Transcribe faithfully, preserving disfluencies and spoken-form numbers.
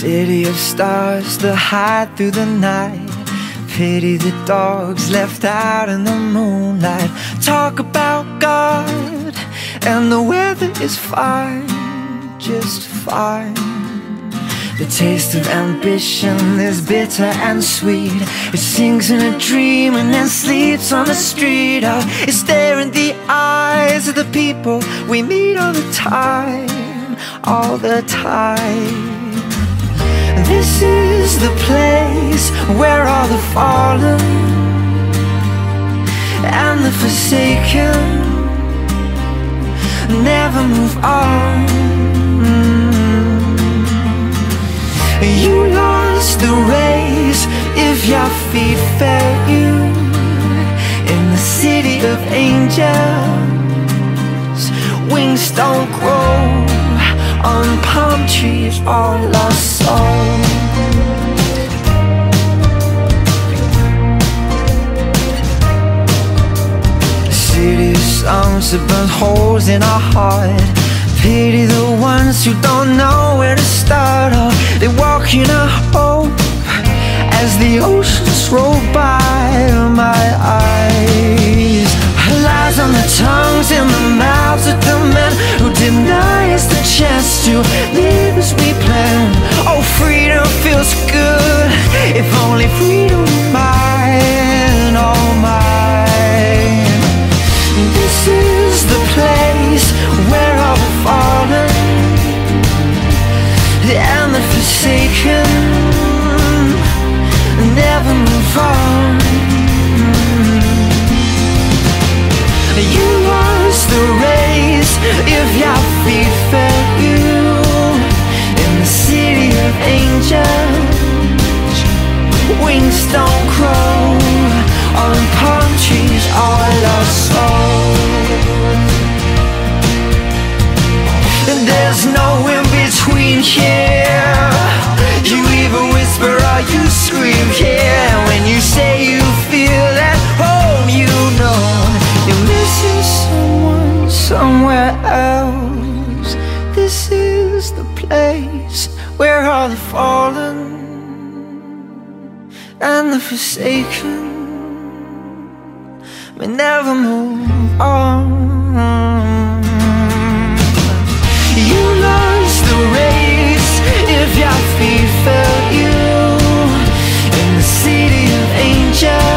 City of stars that hide through the night. Pity the dogs left out in the moonlight. Talk about God and the weather is fine, just fine. The taste of ambition is bitter and sweet. It sings in a dream and then sleeps on the street. Oh, it's there in the eyes of the people we meet all the time, all the time. This is the place where all the fallen and the forsaken never move on. You lost the race if your feet failed you in the city of angels. Wings don't grow on palm trees or lost souls. City of songs that burn holes in our heart. Pity the ones who don't know where to start. Oh, they walk in a hope as the oceans roll by my eyes. Lies on the tongues and the mouths of the men who deny us the chance to live as we plan. Oh, freedom feels good, if only freedom were mine, oh mine. This is the place where all the fallen and the forsaken never move on. You lost the race if your feet failed you in the city of angels. Wings don't grow on palm trees or lost souls. And there's no in between here. You either whisper or you scream here. And when you say you feel at home, you know you're missing someone somewhere else. This is the place where all the fallen and the forsaken may never move on. You lost the race if your feet failed you in the city of angels.